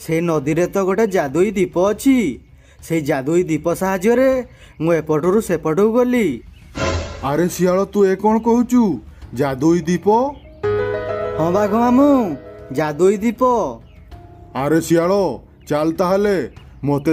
ସେ ନଦୀରେ ତ ଗୋଟେ ଯାଦୁଇ ଦୀପ ଅଛି। ସେଇ ଯାଦୁଇ ଦୀପ ସାହାଯ୍ୟରେ ମୁଁ ଏପଟରୁ ସେପଟକୁ ଗଲି। ଆରେ ଶିଆଳ ତୁ ଏ କ'ଣ କହୁଛୁ? ଯାଦୁଇ ଦୀପ? ହଁ ବାଘ ମାମୁଁ, ଯାଦୁଇ ଦୀପ। ଆରେ ଶିଆଳ ଚାଲ ତାହେଲେ, ମୋତେ